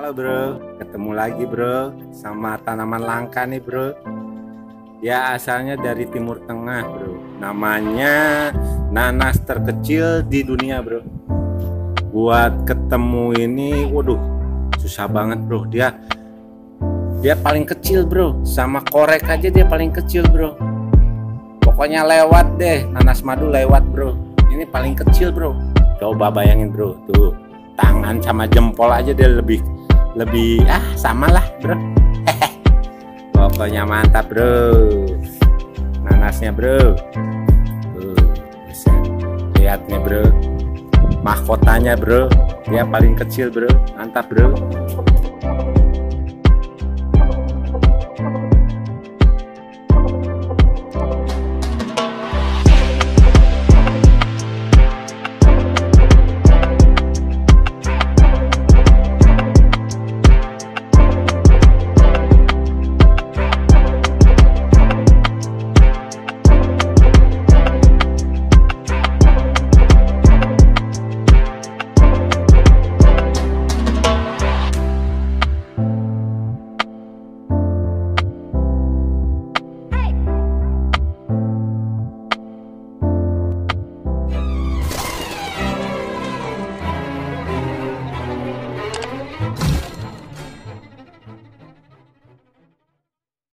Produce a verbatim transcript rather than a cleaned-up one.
Halo bro, ketemu lagi bro sama tanaman langka nih bro. Ya asalnya dari Timur Tengah bro. Namanya nanas terkecil di dunia bro. Buat ketemu ini, waduh, susah banget bro. Dia dia paling kecil bro. Sama korek aja dia paling kecil bro. Pokoknya lewat deh, nanas madu lewat bro. Ini paling kecil bro. Coba bayangin bro, tuh tangan sama jempol aja dia lebih lebih ah sama lah bro. Pokoknya mantap bro, nanasnya bro. Tuh, bisa lihat nih bro, mahkotanya bro, dia paling kecil bro, mantap bro.